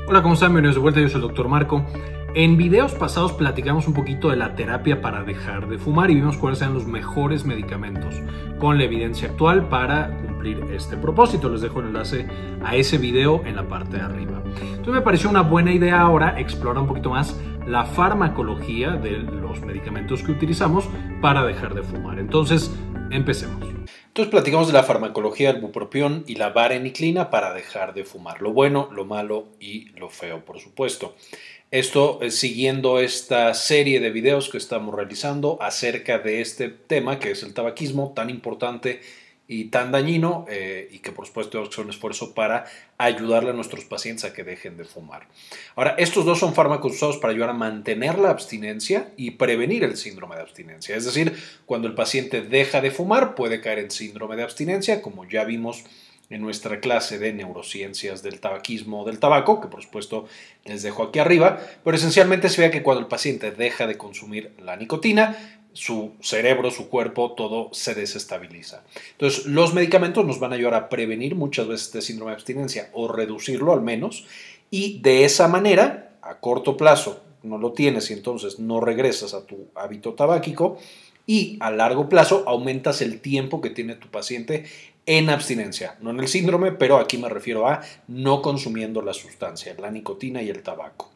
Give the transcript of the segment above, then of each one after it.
Hola, ¿cómo están? Bienvenidos de vuelta, yo soy el Dr. Marco. En videos pasados platicamos un poquito de la terapia para dejar de fumar y vimos cuáles eran los mejores medicamentos con la evidencia actual para cumplir este propósito. Les dejo el enlace a ese video en la parte de arriba. Entonces me pareció una buena idea ahora explorar un poquito más la farmacología de los medicamentos que utilizamos para dejar de fumar. Entonces, empecemos. Entonces platicamos de la farmacología del bupropión y la vareniclina para dejar de fumar. Lo bueno, lo malo y lo feo, por supuesto. Esto siguiendo esta serie de videos que estamos realizando acerca de este tema que es el tabaquismo tan importante y tan dañino y que por supuesto tenemos que hacer un esfuerzo para ayudarle a nuestros pacientes a que dejen de fumar. Ahora, estos dos son fármacos usados para ayudar a mantener la abstinencia y prevenir el síndrome de abstinencia. Es decir, cuando el paciente deja de fumar puede caer en síndrome de abstinencia, como ya vimos en nuestra clase de neurociencias del tabaquismo o del tabaco, que por supuesto les dejo aquí arriba, pero esencialmente se ve que cuando el paciente deja de consumir la nicotina, su cerebro, su cuerpo, todo se desestabiliza. Entonces, los medicamentos nos van a ayudar a prevenir muchas veces este síndrome de abstinencia o reducirlo al menos, y de esa manera, a corto plazo, no lo tienes y entonces no regresas a tu hábito tabáquico, y a largo plazo aumentas el tiempo que tiene tu paciente en abstinencia, no en el síndrome, pero aquí me refiero a no consumiendo la sustancia, la nicotina y el tabaco.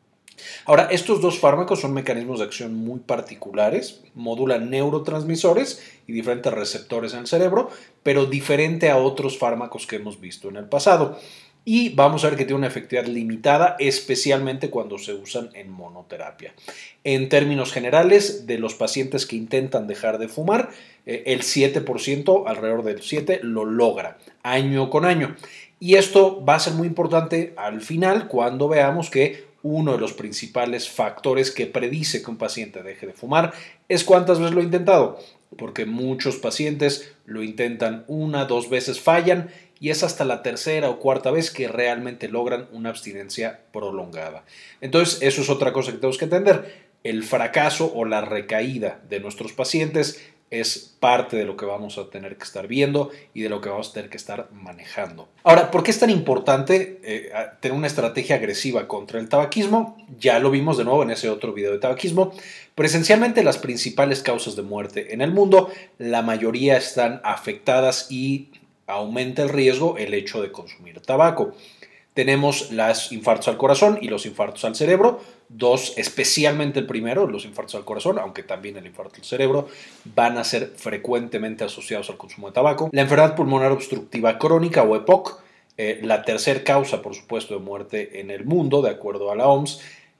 Ahora, estos dos fármacos son mecanismos de acción muy particulares, modulan neurotransmisores y diferentes receptores en el cerebro, pero diferente a otros fármacos que hemos visto en el pasado. Y vamos a ver que tiene una efectividad limitada, especialmente cuando se usan en monoterapia. En términos generales, de los pacientes que intentan dejar de fumar, el 7%, alrededor del 7%, lo logra año con año. Y esto va a ser muy importante al final cuando veamos que uno de los principales factores que predice que un paciente deje de fumar es cuántas veces lo ha intentado, porque muchos pacientes lo intentan una, dos veces, fallan y es hasta la tercera o cuarta vez que realmente logran una abstinencia prolongada. Entonces, eso es otra cosa que tenemos que entender. El fracaso o la recaída de nuestros pacientes es parte de lo que vamos a tener que estar viendo y de lo que vamos a tener que estar manejando. Ahora, ¿por qué es tan importante tener una estrategia agresiva contra el tabaquismo? Ya lo vimos de nuevo en ese otro video de tabaquismo, pero esencialmente las principales causas de muerte en el mundo, la mayoría están afectadas y aumenta el riesgo el hecho de consumir tabaco. Tenemos los infartos al corazón y los infartos al cerebro, dos, especialmente el primero, los infartos al corazón, aunque también el infarto al cerebro, van a ser frecuentemente asociados al consumo de tabaco. La enfermedad pulmonar obstructiva crónica o EPOC, la tercera causa, por supuesto, de muerte en el mundo, de acuerdo a la OMS,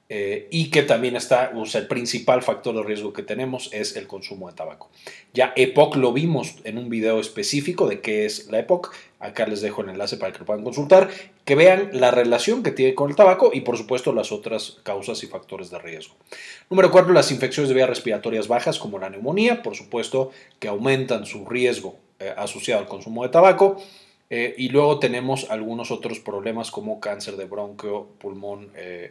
y que también está, o sea, el principal factor de riesgo que tenemos es el consumo de tabaco. Ya EPOC lo vimos en un video específico de qué es la EPOC, acá les dejo el enlace para que lo puedan consultar, que vean la relación que tiene con el tabaco y por supuesto las otras causas y factores de riesgo. Número 4, las infecciones de vías respiratorias bajas como la neumonía, por supuesto que aumentan su riesgo asociado al consumo de tabaco. Y luego tenemos algunos otros problemas como cáncer de bronquio, pulmón,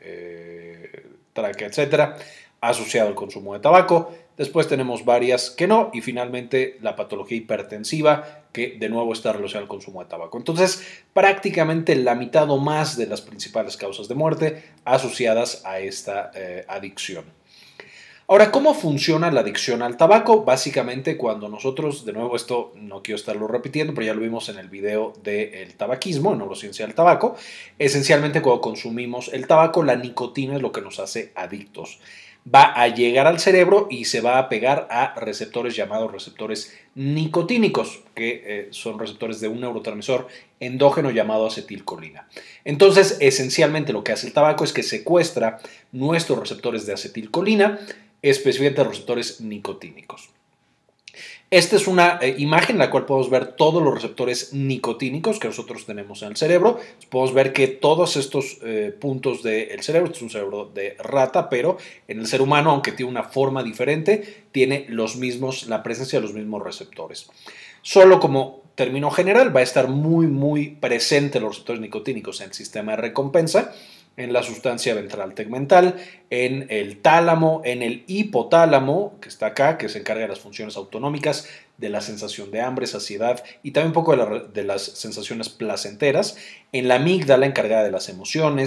tráquea, etcétera, asociado al consumo de tabaco. Después tenemos varias que no, y finalmente la patología hipertensiva, que de nuevo está relacionada al consumo de tabaco. Entonces, prácticamente la mitad o más de las principales causas de muerte asociadas a esta adicción. Ahora, ¿cómo funciona la adicción al tabaco? Básicamente cuando nosotros, de nuevo esto no quiero estarlo repitiendo, pero ya lo vimos en el video del tabaquismo, en neurociencia del tabaco, esencialmente cuando consumimos el tabaco, la nicotina es lo que nos hace adictos. Va a llegar al cerebro y se va a pegar a receptores llamados receptores nicotínicos, que son receptores de un neurotransmisor endógeno llamado acetilcolina. Entonces, esencialmente lo que hace el tabaco es que secuestra nuestros receptores de acetilcolina, específicamente receptores nicotínicos. Esta es una imagen en la cual podemos ver todos los receptores nicotínicos que nosotros tenemos en el cerebro. Podemos ver que todos estos puntos del cerebro, este es un cerebro de rata, pero en el ser humano, aunque tiene una forma diferente, tiene la presencia de los mismos receptores. Solo como término general va a estar muy presente los receptores nicotínicos en el sistema de recompensa, en la sustancia ventral tegmental, en el tálamo, en el hipotálamo, que está acá, que se encarga de las funciones autonómicas, de la sensación de hambre, saciedad y también un poco de las sensaciones placenteras, en la amígdala encargada de las emociones,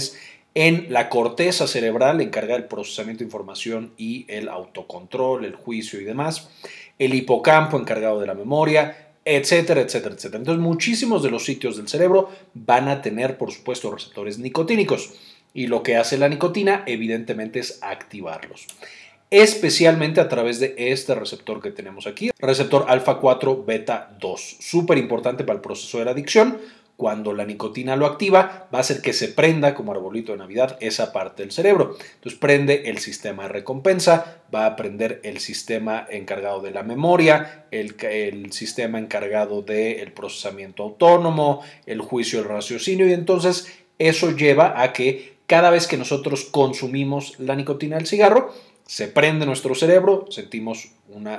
en la corteza cerebral, encargada del procesamiento de información y el autocontrol, el juicio y demás, el hipocampo, encargado de la memoria, etcétera, etcétera, etcétera. Entonces, muchísimos de los sitios del cerebro van a tener, por supuesto, receptores nicotínicos. Y lo que hace la nicotina, evidentemente, es activarlos. Especialmente a través de este receptor que tenemos aquí, receptor alfa 4 beta 2. Súper importante para el proceso de la adicción. Cuando la nicotina lo activa, va a hacer que se prenda, como arbolito de Navidad, esa parte del cerebro. Entonces prende el sistema de recompensa, va a prender el sistema encargado de la memoria, el sistema encargado del procesamiento autónomo, el juicio, el raciocinio, y entonces eso lleva a que cada vez que nosotros consumimos la nicotina del cigarro, se prende nuestro cerebro, sentimos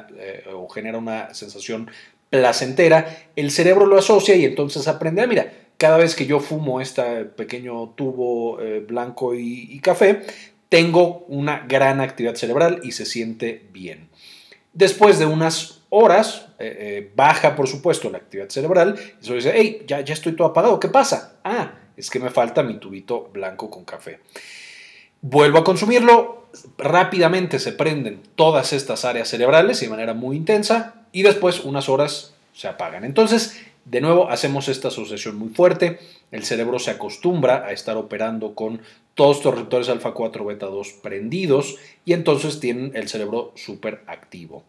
o genera una sensación placentera, el cerebro lo asocia y entonces aprende, mira, cada vez que yo fumo este pequeño tubo blanco y café, tengo una gran actividad cerebral y se siente bien. Después de unas horas, baja por supuesto la actividad cerebral y se dice, hey, ya estoy todo apagado, ¿qué pasa? Ah, es que me falta mi tubito blanco con café. Vuelvo a consumirlo, rápidamente se prenden todas estas áreas cerebrales de manera muy intensa y después unas horas se apagan. Entonces, de nuevo, hacemos esta asociación muy fuerte, el cerebro se acostumbra a estar operando con todos estos receptores alfa 4 beta 2 prendidos y entonces tienen el cerebro súper activo.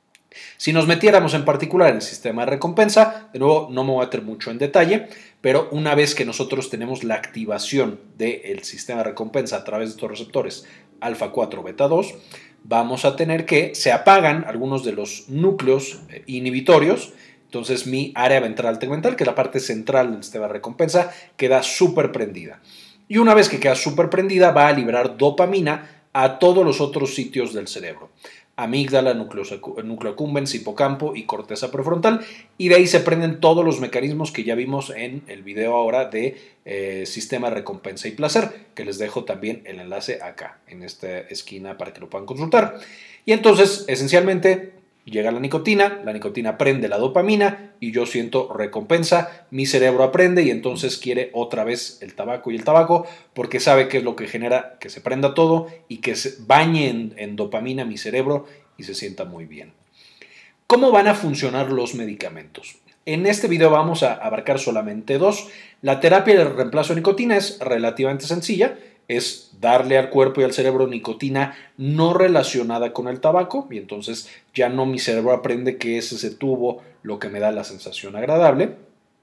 Si nos metiéramos en particular en el sistema de recompensa, de nuevo no me voy a meter mucho en detalle, pero una vez que nosotros tenemos la activación del sistema de recompensa a través de estos receptores alfa 4 beta 2, vamos a tener que se apagan algunos de los núcleos inhibitorios. Entonces mi área ventral tegmental, que es la parte central del sistema de recompensa, queda súper prendida. Y una vez que queda súper prendida, va a liberar dopamina a todos los otros sitios del cerebro. Amígdala, núcleo accumbens, hipocampo y corteza prefrontal, y de ahí se prenden todos los mecanismos que ya vimos en el video ahora de sistema de recompensa y placer, que les dejo también el enlace acá, en esta esquina para que lo puedan consultar. Y entonces, esencialmente, llega la nicotina prende la dopamina y yo siento recompensa, mi cerebro aprende y entonces quiere otra vez el tabaco porque sabe que es lo que genera que se prenda todo y que se bañe en dopamina mi cerebro y se sienta muy bien. ¿Cómo van a funcionar los medicamentos? En este video vamos a abarcar solamente dos. La terapia de reemplazo de nicotina es relativamente sencilla. Es darle al cuerpo y al cerebro nicotina no relacionada con el tabaco y entonces ya no mi cerebro aprende que es ese tubo lo que me da la sensación agradable.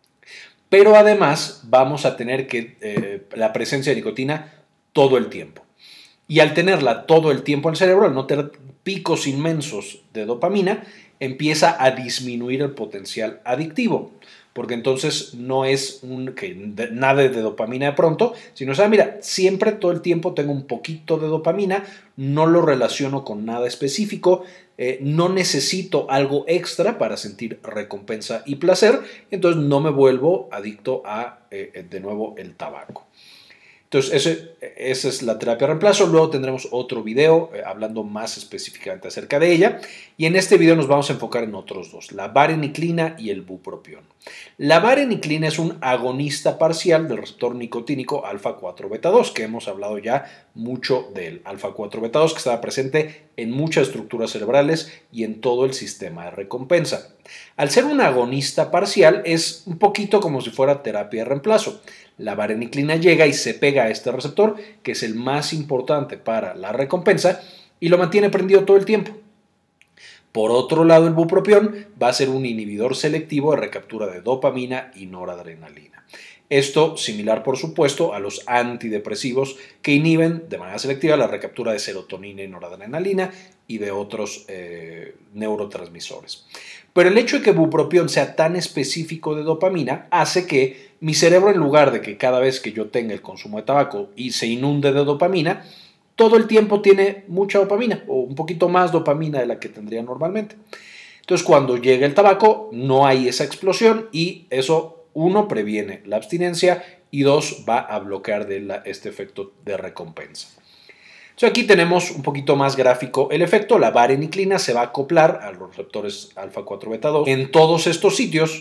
Pero además vamos a tener la presencia de nicotina todo el tiempo. Y al tenerla todo el tiempo en el cerebro, al no tener picos inmensos de dopamina, empieza a disminuir el potencial adictivo. Porque entonces no es nada de dopamina de pronto, sino, mira, siempre todo el tiempo tengo un poquito de dopamina, no lo relaciono con nada específico, no necesito algo extra para sentir recompensa y placer, entonces no me vuelvo adicto a, de nuevo, el tabaco. Entonces, esa es la terapia de reemplazo. Luego tendremos otro video hablando más específicamente acerca de ella. Y en este video nos vamos a enfocar en otros dos, la vareniclina y el bupropión. La vareniclina es un agonista parcial del receptor nicotínico alfa 4 beta 2, que hemos hablado ya mucho del alfa 4 beta 2, que estaba presente en muchas estructuras cerebrales y en todo el sistema de recompensa. Al ser un agonista parcial, es un poquito como si fuera terapia de reemplazo. La vareniclina llega y se pega a este receptor, que es el más importante para la recompensa, y lo mantiene prendido todo el tiempo. Por otro lado, el bupropión va a ser un inhibidor selectivo de recaptura de dopamina y noradrenalina. Esto similar, por supuesto, a los antidepresivos que inhiben de manera selectiva la recaptura de serotonina y noradrenalina y de otros neurotransmisores. Pero el hecho de que bupropión sea tan específico de dopamina hace que mi cerebro, en lugar de que cada vez que yo tenga el consumo de tabaco y se inunde de dopamina, todo el tiempo tiene mucha dopamina o un poquito más dopamina de la que tendría normalmente. Entonces, cuando llega el tabaco, no hay esa explosión y eso, uno, previene la abstinencia y dos, va a bloquear este efecto de recompensa. Entonces, aquí tenemos un poquito más gráfico el efecto. La vareniclina se va a acoplar a los receptores alfa 4 beta 2 en todos estos sitios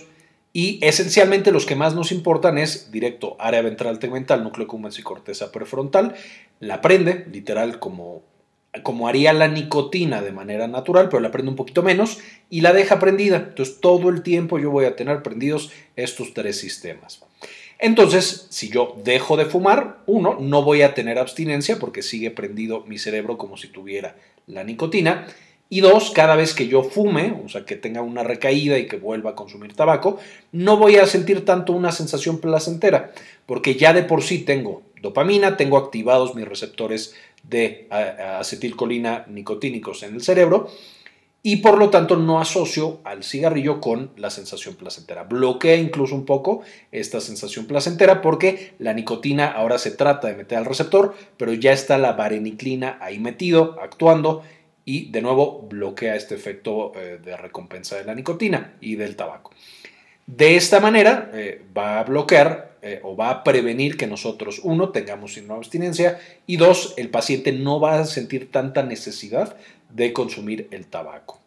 Y esencialmente los que más nos importan es directo área ventral tegmental, núcleo accumbens y corteza prefrontal. La prende, literal, como haría la nicotina de manera natural, pero la prende un poquito menos y la deja prendida. Entonces todo el tiempo yo voy a tener prendidos estos 3 sistemas. Entonces, si yo dejo de fumar, uno, no voy a tener abstinencia porque sigue prendido mi cerebro como si tuviera la nicotina. Y dos, cada vez que yo fume, o sea, que tenga una recaída y que vuelva a consumir tabaco, no voy a sentir tanto una sensación placentera, porque ya de por sí tengo dopamina, tengo activados mis receptores de acetilcolina nicotínicos en el cerebro y por lo tanto no asocio al cigarrillo con la sensación placentera. Bloquea incluso un poco esta sensación placentera porque la nicotina ahora se trata de meter al receptor, pero ya está la vareniclina ahí metido, actuando, y de nuevo bloquea este efecto de recompensa de la nicotina y del tabaco. De esta manera va a bloquear o va a prevenir que nosotros, uno, tengamos síndrome de abstinencia y dos, el paciente no va a sentir tanta necesidad de consumir el tabaco.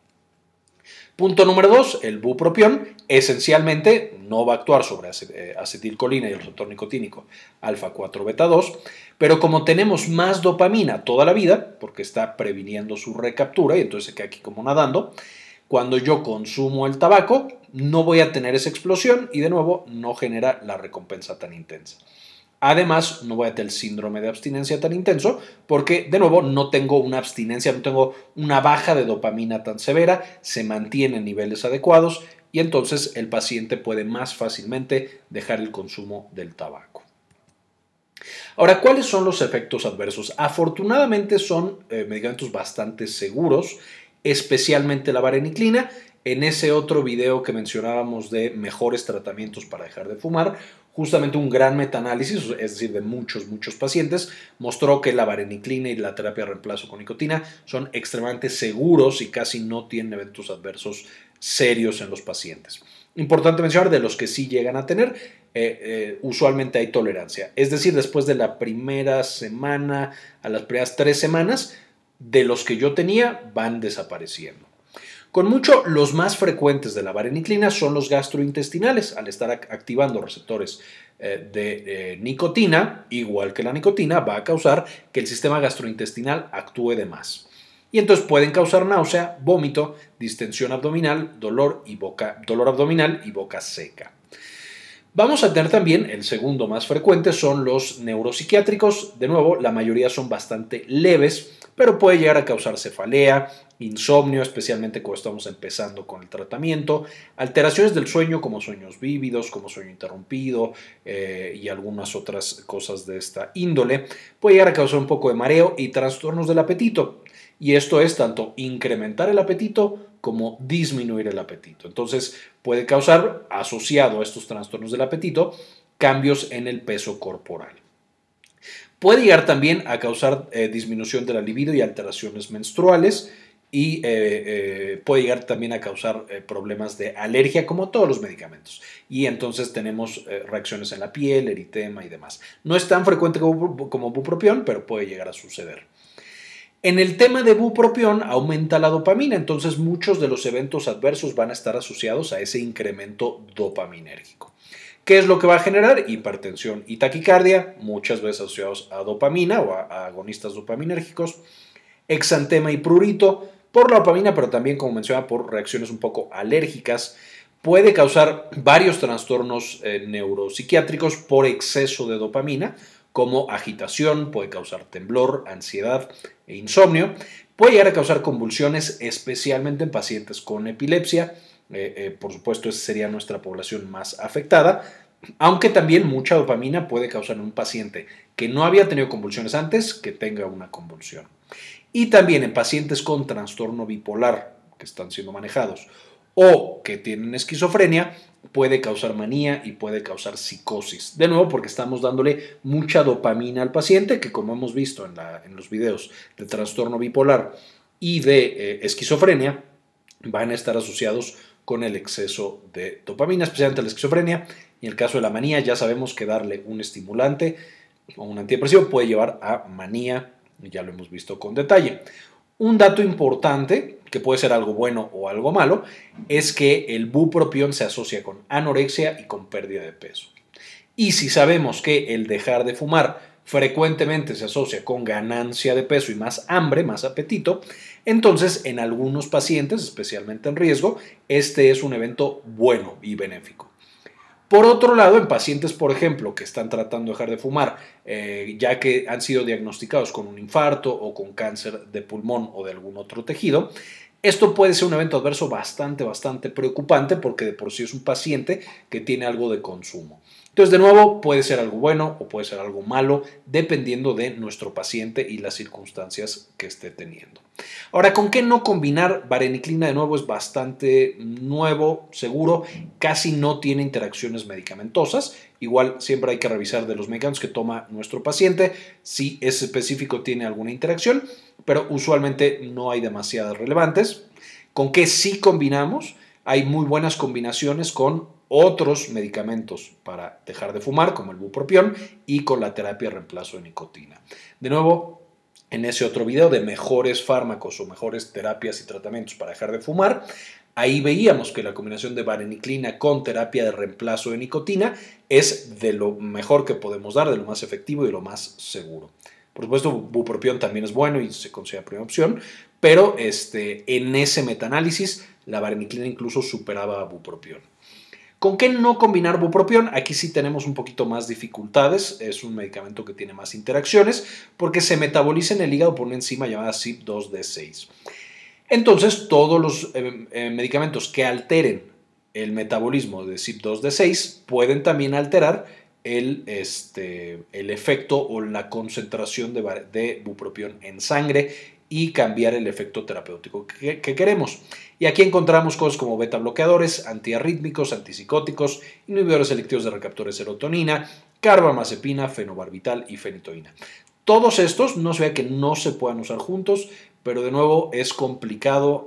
Punto número 2, el bupropión esencialmente no va a actuar sobre acetilcolina y el receptor nicotínico alfa 4 beta 2, pero como tenemos más dopamina toda la vida, porque está previniendo su recaptura y entonces se queda aquí como nadando, cuando yo consumo el tabaco no voy a tener esa explosión y de nuevo no genera la recompensa tan intensa. Además, no voy a tener el síndrome de abstinencia tan intenso porque, de nuevo, no tengo una abstinencia, no tengo una baja de dopamina tan severa, se mantiene en niveles adecuados y entonces el paciente puede más fácilmente dejar el consumo del tabaco. Ahora, ¿cuáles son los efectos adversos? Afortunadamente son medicamentos bastante seguros, especialmente la vareniclina. En ese otro video que mencionábamos de mejores tratamientos para dejar de fumar, justamente un gran metaanálisis, es decir, de muchos pacientes, mostró que la vareniclina y la terapia de reemplazo con nicotina son extremadamente seguros y casi no tienen eventos adversos serios en los pacientes. Importante mencionar, de los que sí llegan a tener, usualmente hay tolerancia. Es decir, después de la primera semana a las primeras 3 semanas, de los que yo tenía, van desapareciendo. Con mucho, los más frecuentes de la vareniclina son los gastrointestinales, al estar activando receptores de nicotina, igual que la nicotina, va a causar que el sistema gastrointestinal actúe de más. Y entonces pueden causar náusea, vómito, distensión abdominal, dolor abdominal y boca seca. Vamos a tener también, el segundo más frecuente, son los neuropsiquiátricos. De nuevo, la mayoría son bastante leves, pero puede llegar a causar cefalea, insomnio, especialmente cuando estamos empezando con el tratamiento, alteraciones del sueño como sueños vívidos, como sueño interrumpido y algunas otras cosas de esta índole. Puede llegar a causar un poco de mareo y trastornos del apetito. Y esto es tanto incrementar el apetito como disminuir el apetito. Entonces puede causar, asociado a estos trastornos del apetito, cambios en el peso corporal. Puede llegar también a causar disminución de la libido y alteraciones menstruales y puede llegar también a causar problemas de alergia como todos los medicamentos. Y entonces tenemos reacciones en la piel, eritema y demás. No es tan frecuente como bupropión, pero puede llegar a suceder. En el tema de bupropión aumenta la dopamina, entonces muchos de los eventos adversos van a estar asociados a ese incremento dopaminérgico. ¿Qué es lo que va a generar? Hipertensión y taquicardia, muchas veces asociados a dopamina o a agonistas dopaminérgicos, exantema y prurito por la dopamina, pero también, como mencionaba, por reacciones un poco alérgicas. Puede causar varios trastornos neuropsiquiátricos por exceso de dopamina, como agitación, puede causar temblor, ansiedad e insomnio. Puede llegar a causar convulsiones, especialmente en pacientes con epilepsia. Por supuesto, esa sería nuestra población más afectada, aunque también mucha dopamina puede causar en un paciente que no había tenido convulsiones antes, que tenga una convulsión. Y también en pacientes con trastorno bipolar, que están siendo manejados, o que tienen esquizofrenia, puede causar manía y puede causar psicosis. De nuevo, porque estamos dándole mucha dopamina al paciente, que como hemos visto en los videos de trastorno bipolar y de esquizofrenia, van a estar asociados con el exceso de dopamina, especialmente la esquizofrenia. Y en el caso de la manía, ya sabemos que darle un estimulante o un antidepresivo puede llevar a manía, ya lo hemos visto con detalle. Un dato importante, que puede ser algo bueno o algo malo, es que el bupropión se asocia con anorexia y con pérdida de peso. Y si sabemos que el dejar de fumar frecuentemente se asocia con ganancia de peso y más hambre, más apetito, entonces en algunos pacientes, especialmente en riesgo, este es un evento bueno y benéfico. Por otro lado, en pacientes, por ejemplo, que están tratando de dejar de fumar, ya que han sido diagnosticados con un infarto o con cáncer de pulmón o de algún otro tejido, esto puede ser un evento adverso bastante preocupante porque de por sí es un paciente que tiene algo de consumo. Entonces, de nuevo, puede ser algo bueno o puede ser algo malo, dependiendo de nuestro paciente y las circunstancias que esté teniendo. Ahora, ¿con qué no combinar? Vareniclina, de nuevo, es bastante nuevo, seguro, casi no tiene interacciones medicamentosas. Igual, siempre hay que revisar de los medicamentos que toma nuestro paciente, si ese específico tiene alguna interacción, pero usualmente no hay demasiadas relevantes. ¿Con qué sí combinamos? Hay muy buenas combinaciones con otros medicamentos para dejar de fumar, como el bupropión, y con la terapia de reemplazo de nicotina. De nuevo, en ese otro video de mejores fármacos o mejores terapias y tratamientos para dejar de fumar, ahí veíamos que la combinación de vareniclina con terapia de reemplazo de nicotina es de lo mejor que podemos dar, de lo más efectivo y de lo más seguro. Por supuesto, bupropión también es bueno y se considera primera opción, pero en ese metaanálisis la vareniclina incluso superaba a bupropión. ¿Con qué no combinar bupropión? Aquí sí tenemos un poquito más dificultades, es un medicamento que tiene más interacciones porque se metaboliza en el hígado por una enzima llamada CYP2D6. Entonces, todos los medicamentos que alteren el metabolismo de CYP2D6 pueden también alterar el efecto o la concentración de bupropión en sangre y cambiar el efecto terapéutico que queremos. Y aquí encontramos cosas como beta bloqueadores, antiarrítmicos, antipsicóticos, inhibidores selectivos de recaptura de serotonina, carbamazepina, fenobarbital y fenitoína. Todos estos no se ve que no se puedan usar juntos, pero de nuevo es complicado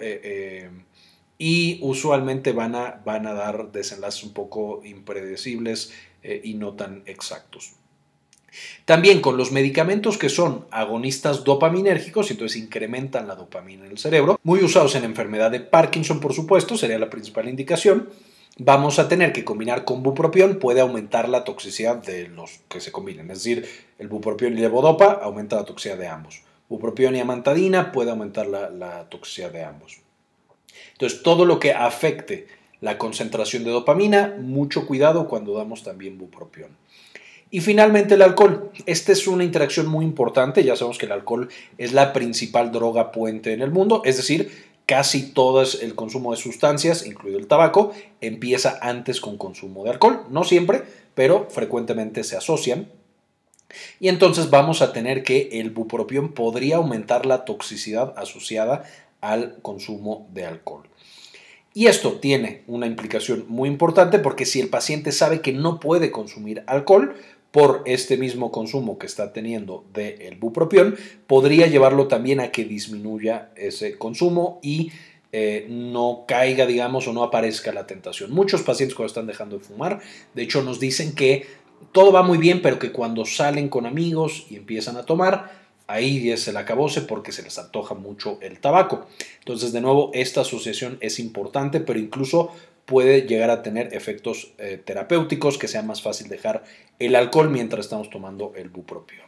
y usualmente van a dar desenlaces un poco impredecibles y no tan exactos. También con los medicamentos que son agonistas dopaminérgicos, entonces incrementan la dopamina en el cerebro, muy usados en la enfermedad de Parkinson, por supuesto, sería la principal indicación. Vamos a tener que combinar con bupropión, puede aumentar la toxicidad de los que se combinen, es decir, el bupropión y levodopa aumenta la toxicidad de ambos. Bupropión y amantadina puede aumentar la toxicidad de ambos. Entonces, todo lo que afecte la concentración de dopamina, mucho cuidado cuando damos también bupropión. Y finalmente el alcohol. Esta es una interacción muy importante. Ya sabemos que el alcohol es la principal droga puente en el mundo, es decir, casi todo el consumo de sustancias, incluido el tabaco, empieza antes con consumo de alcohol. No siempre, pero frecuentemente se asocian. Y entonces vamos a tener que el bupropión podría aumentar la toxicidad asociada al consumo de alcohol. Y esto tiene una implicación muy importante porque si el paciente sabe que no puede consumir alcohol por este mismo consumo que está teniendo del bupropión, podría llevarlo también a que disminuya ese consumo y no caiga, digamos, o no aparezca la tentación. Muchos pacientes cuando están dejando de fumar, de hecho nos dicen que todo va muy bien, pero que cuando salen con amigos y empiezan a tomar, ahí es el acabose porque se les antoja mucho el tabaco. Entonces, de nuevo, esta asociación es importante, pero incluso puede llegar a tener efectos terapéuticos, que sea más fácil dejar el alcohol mientras estamos tomando el bupropión.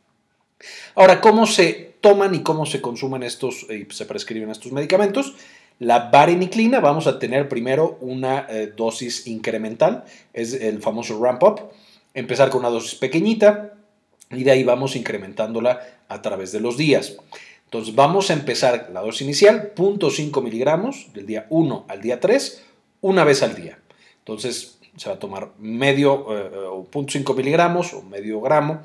Ahora, ¿cómo se toman y cómo se consumen estos y se prescriben estos medicamentos? La vareniclina, vamos a tener primero una dosis incremental, es el famoso ramp up, empezar con una dosis pequeñita y de ahí vamos incrementándola a través de los días. Entonces vamos a empezar la dosis inicial, 0.5 miligramos del día 1 al día 3, una vez al día. Entonces se va a tomar medio 0.5 miligramos o medio gramo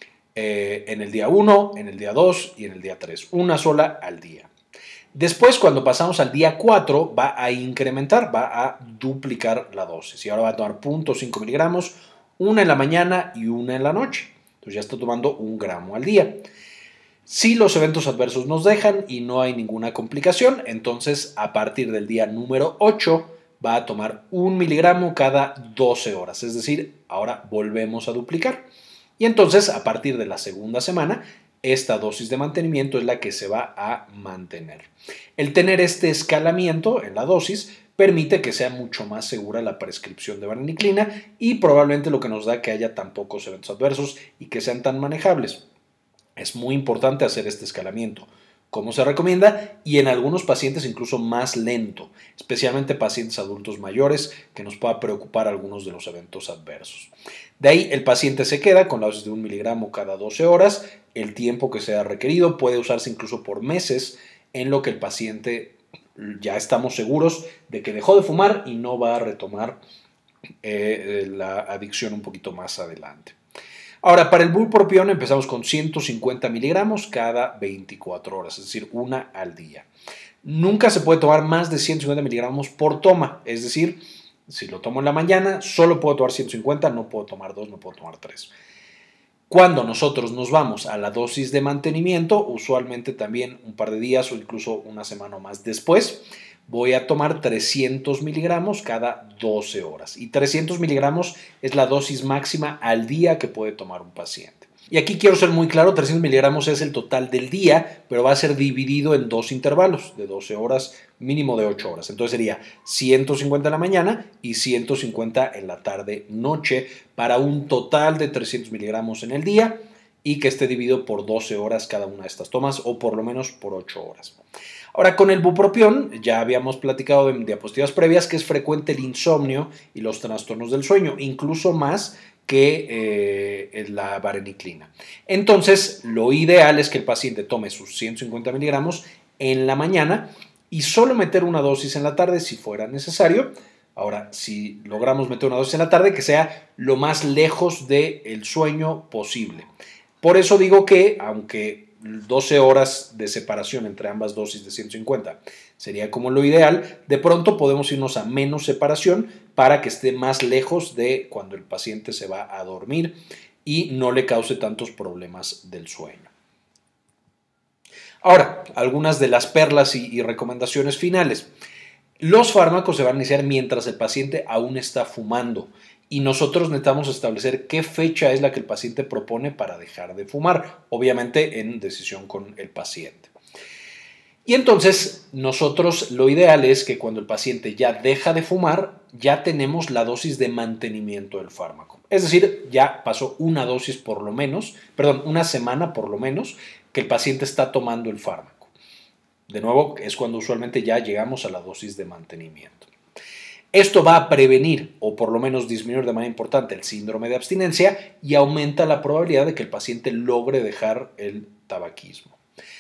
en el día 1, en el día 2 y en el día 3, una sola al día. Después, cuando pasamos al día 4, va a incrementar, va a duplicar la dosis y ahora va a tomar 0.5 miligramos, una en la mañana y una en la noche. Entonces ya está tomando 1 gramo al día. Si los eventos adversos nos dejan y no hay ninguna complicación, entonces a partir del día número 8 va a tomar 1 miligramo cada 12 horas. Es decir, ahora volvemos a duplicar. Y entonces a partir de la segunda semana esta dosis de mantenimiento es la que se va a mantener. El tener este escalamiento en la dosis permite que sea mucho más segura la prescripción de vareniclina y probablemente lo que nos da que haya tan pocos eventos adversos y que sean tan manejables. Es muy importante hacer este escalamiento, como se recomienda, y en algunos pacientes incluso más lento, especialmente pacientes adultos mayores que nos pueda preocupar algunos de los eventos adversos. De ahí el paciente se queda con la dosis de 1 miligramo cada 12 horas, el tiempo que sea requerido, puede usarse incluso por meses, en lo que el paciente ya estamos seguros de que dejó de fumar y no va a retomar la adicción un poquito más adelante. Ahora, para el bupropión empezamos con 150 miligramos cada 24 horas, es decir, una al día. Nunca se puede tomar más de 150 miligramos por toma, es decir, si lo tomo en la mañana, solo puedo tomar 150, no puedo tomar 2, no puedo tomar 3. Cuando nosotros nos vamos a la dosis de mantenimiento, usualmente también un par de días o incluso una semana o más después, voy a tomar 300 miligramos cada 12 horas. Y 300 miligramos es la dosis máxima al día que puede tomar un paciente. Y aquí quiero ser muy claro, 300 miligramos es el total del día, pero va a ser dividido en dos intervalos de 12 horas, mínimo de 8 horas. Entonces sería 150 en la mañana y 150 en la tarde-noche para un total de 300 miligramos en el día y que esté dividido por 12 horas cada una de estas tomas o por lo menos por 8 horas. Ahora, con el bupropión, ya habíamos platicado en diapositivas previas que es frecuente el insomnio y los trastornos del sueño, incluso más que la vareniclina. Entonces, lo ideal es que el paciente tome sus 150 miligramos en la mañana y solo meter una dosis en la tarde si fuera necesario. Ahora, si logramos meter una dosis en la tarde, que sea lo más lejos del sueño posible. Por eso digo que, aunque 12 horas de separación entre ambas dosis de 150 sería como lo ideal, de pronto podemos irnos a menos separación para que esté más lejos de cuando el paciente se va a dormir y no le cause tantos problemas del sueño. Ahora, algunas de las perlas y recomendaciones finales. Los fármacos se van a iniciar mientras el paciente aún está fumando y nosotros necesitamos establecer qué fecha es la que el paciente propone para dejar de fumar, obviamente en decisión con el paciente. Y entonces nosotros lo ideal es que cuando el paciente ya deja de fumar, ya tenemos la dosis de mantenimiento del fármaco. Es decir, ya pasó una dosis por lo menos, una semana por lo menos, que el paciente está tomando el fármaco. De nuevo, es cuando usualmente ya llegamos a la dosis de mantenimiento. Esto va a prevenir o por lo menos disminuir de manera importante el síndrome de abstinencia y aumenta la probabilidad de que el paciente logre dejar el tabaquismo.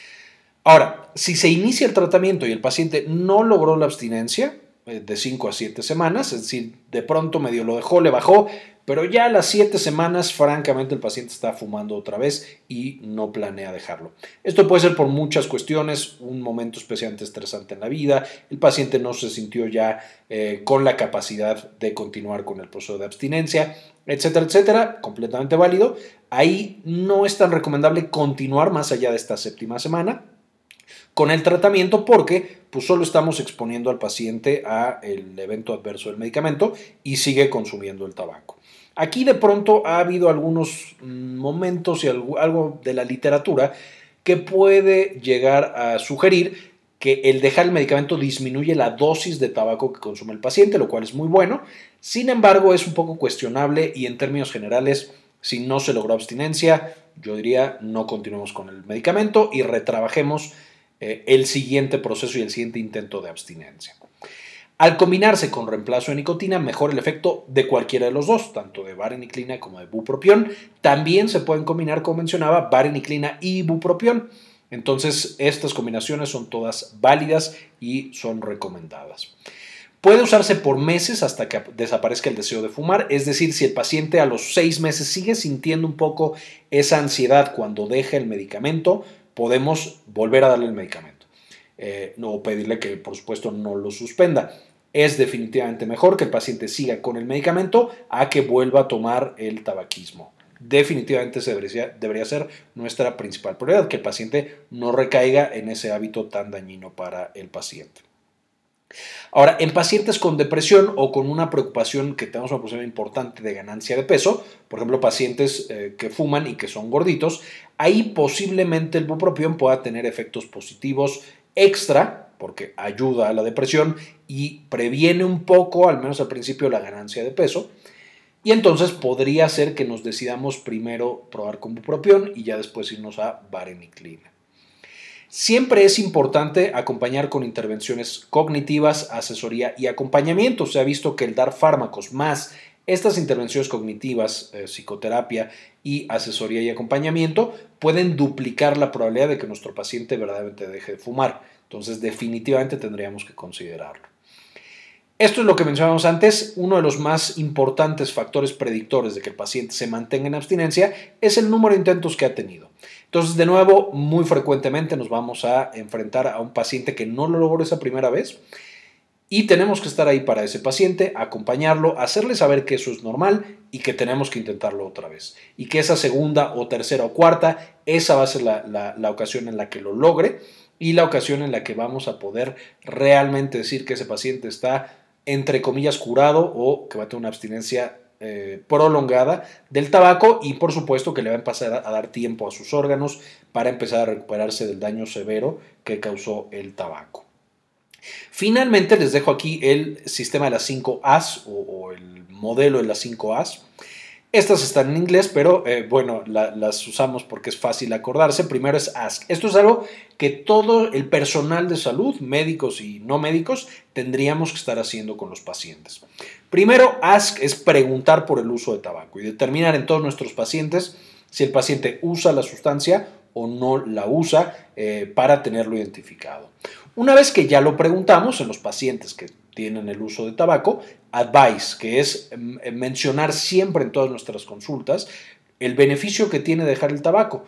Ahora, si se inicia el tratamiento y el paciente no logró la abstinencia de 5 a 7 semanas, es decir, de pronto medio lo dejó, le bajó, pero ya a las 7 semanas, francamente, el paciente está fumando otra vez y no planea dejarlo. Esto puede ser por muchas cuestiones, un momento especialmente estresante en la vida, el paciente no se sintió ya con la capacidad de continuar con el proceso de abstinencia, etcétera, etcétera, completamente válido. Ahí no es tan recomendable continuar más allá de esta 7ª semana con el tratamiento porque pues solo estamos exponiendo al paciente al evento adverso del medicamento y sigue consumiendo el tabaco. Aquí de pronto ha habido algunos momentos y algo de la literatura que puede llegar a sugerir que el dejar el medicamento disminuye la dosis de tabaco que consume el paciente, lo cual es muy bueno. Sin embargo, es un poco cuestionable y en términos generales, si no se logró abstinencia, yo diría no continuemos con el medicamento y retrabajemos el siguiente proceso y el siguiente intento de abstinencia. Al combinarse con reemplazo de nicotina, mejora el efecto de cualquiera de los dos, tanto de vareniclina como de bupropión. También se pueden combinar, como mencionaba, vareniclina y bupropión. Entonces, estas combinaciones son todas válidas y son recomendadas. Puede usarse por meses hasta que desaparezca el deseo de fumar, es decir, si el paciente a los 6 meses sigue sintiendo un poco esa ansiedad cuando deja el medicamento, podemos volver a darle el medicamento o pedirle que, por supuesto, no lo suspenda. Es definitivamente mejor que el paciente siga con el medicamento a que vuelva a tomar el tabaquismo. Definitivamente debería ser nuestra principal prioridad, que el paciente no recaiga en ese hábito tan dañino para el paciente. Ahora, en pacientes con depresión o con una preocupación que tenemos una preocupación importante de ganancia de peso, por ejemplo, pacientes que fuman y que son gorditos, ahí posiblemente el bupropión pueda tener efectos positivos extra, porque ayuda a la depresión y previene un poco, al menos al principio, la ganancia de peso. Y entonces podría ser que nos decidamos primero probar con bupropión y ya después irnos a vareniclina. Siempre es importante acompañar con intervenciones cognitivas, asesoría y acompañamiento. Se ha visto que el dar fármacos más estas intervenciones cognitivas, psicoterapia y asesoría y acompañamiento pueden duplicar la probabilidad de que nuestro paciente verdaderamente deje de fumar. Entonces, definitivamente tendríamos que considerarlo. Esto es lo que mencionábamos antes. Uno de los más importantes factores predictores de que el paciente se mantenga en abstinencia es el número de intentos que ha tenido. Entonces, de nuevo, muy frecuentemente nos vamos a enfrentar a un paciente que no lo logró esa primera vez y tenemos que estar ahí para ese paciente, acompañarlo, hacerle saber que eso es normal y que tenemos que intentarlo otra vez. Y que esa segunda o tercera o cuarta, esa va a ser la ocasión en la que lo logre y la ocasión en la que vamos a poder realmente decir que ese paciente está, entre comillas, curado o que va a tener una abstinencia prolongada del tabaco y por supuesto que le va a empezar a dar tiempo a sus órganos para empezar a recuperarse del daño severo que causó el tabaco. Finalmente les dejo aquí el sistema de las 5 A's o el modelo de las 5 A's. Estas están en inglés, pero bueno, las usamos porque es fácil acordarse. Primero es ASK. Esto es algo que todo el personal de salud, médicos y no médicos, tendríamos que estar haciendo con los pacientes. Primero, ASK es preguntar por el uso de tabaco y determinar en todos nuestros pacientes si el paciente usa la sustancia o no la usa para tenerlo identificado. Una vez que ya lo preguntamos en los pacientes que tienen el uso de tabaco, advice, que es mencionar siempre en todas nuestras consultas el beneficio que tiene dejar el tabaco,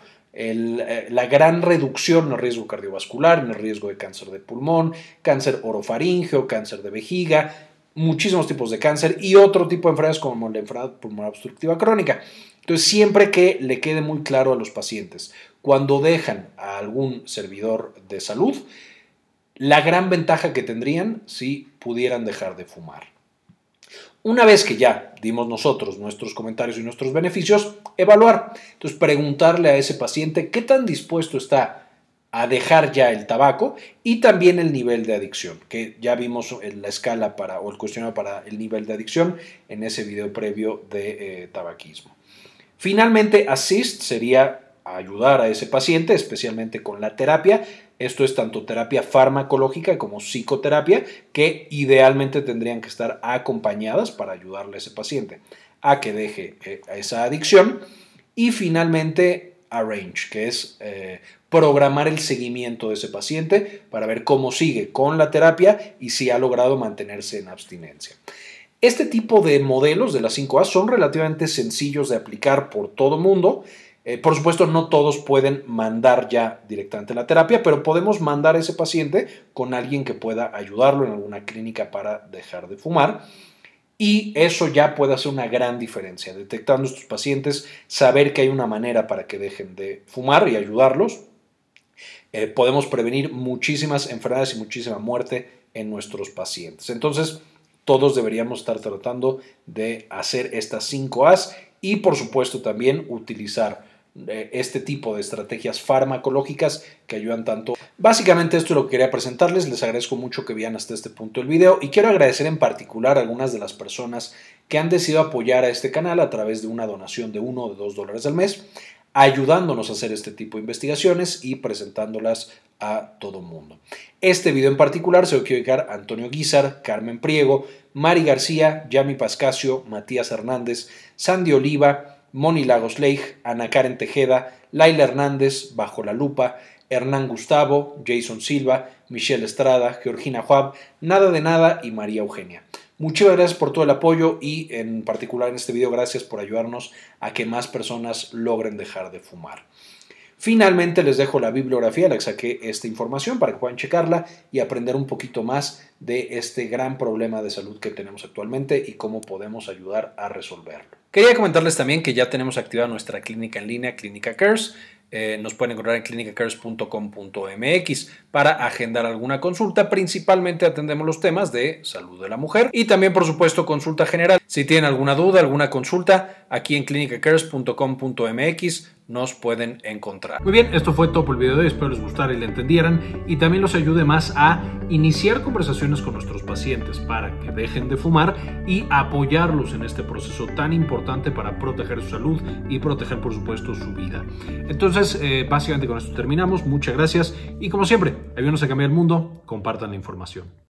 la gran reducción en el riesgo cardiovascular, en el riesgo de cáncer de pulmón, cáncer orofaríngeo, cáncer de vejiga, muchísimos tipos de cáncer y otro tipo de enfermedades como la enfermedad pulmonar obstructiva crónica. Entonces, siempre que le quede muy claro a los pacientes, cuando dejan a algún servidor de salud, la gran ventaja que tendrían si pudieran dejar de fumar. Una vez que ya dimos nosotros nuestros comentarios y nuestros beneficios, evaluar. Entonces, preguntarle a ese paciente qué tan dispuesto está a dejar ya el tabaco y también el nivel de adicción, que ya vimos en la escala o el cuestionario para el nivel de adicción en ese video previo de tabaquismo. Finalmente, assist sería ayudar a ese paciente, especialmente con la terapia. Esto es tanto terapia farmacológica como psicoterapia, que idealmente tendrían que estar acompañadas para ayudarle a ese paciente a que deje esa adicción. Y finalmente, arrange, que es programar el seguimiento de ese paciente para ver cómo sigue con la terapia y si ha logrado mantenerse en abstinencia. Este tipo de modelos de las 5A son relativamente sencillos de aplicar por todo mundo. Por supuesto, no todos pueden mandar ya directamente la terapia, pero podemos mandar a ese paciente con alguien que pueda ayudarlo en alguna clínica para dejar de fumar. Y eso ya puede hacer una gran diferencia. Detectar a nuestros pacientes, saber que hay una manera para que dejen de fumar y ayudarlos. Podemos prevenir muchísimas enfermedades y muchísima muerte en nuestros pacientes. Entonces, todos deberíamos estar tratando de hacer estas 5 A's y, por supuesto, también utilizar este tipo de estrategias farmacológicas que ayudan tanto. Básicamente esto es lo que quería presentarles. Les agradezco mucho que vean hasta este punto el video y quiero agradecer en particular a algunas de las personas que han decidido apoyar a este canal a través de una donación de $1 o de $2 al mes, ayudándonos a hacer este tipo de investigaciones y presentándolas a todo mundo. Este video en particular se lo quiero dedicar a Antonio Guizar, Carmen Priego, Mari García, Yami Pascasio, Matías Hernández, Sandy Oliva, Moni Lagos Leigh, Ana Karen Tejeda, Laila Hernández, Bajo la Lupa, Hernán Gustavo, Jason Silva, Michelle Estrada, Georgina Juab, Nada de Nada y María Eugenia. Muchas gracias por todo el apoyo y en particular en este video gracias por ayudarnos a que más personas logren dejar de fumar. Finalmente les dejo la bibliografía, la que saqué esta información para que puedan checarla y aprender un poquito más de este gran problema de salud que tenemos actualmente y cómo podemos ayudar a resolverlo. Quería comentarles también que ya tenemos activada nuestra clínica en línea, Clínica Cares. nos pueden encontrar en clinicacares.com.mx para agendar alguna consulta. Principalmente atendemos los temas de salud de la mujer y también, por supuesto, consulta general. Si tienen alguna duda, alguna consulta, aquí en clinicacares.com.mx nos pueden encontrar. Muy bien, esto fue todo por el video de hoy. Espero les gustara y le entendieran y también los ayude más a iniciar conversaciones con nuestros pacientes para que dejen de fumar y apoyarlos en este proceso tan importante para proteger su salud y proteger, por supuesto, su vida. Entonces, básicamente con esto terminamos. Muchas gracias y como siempre, ayúdenos a cambiar el mundo. Compartan la información.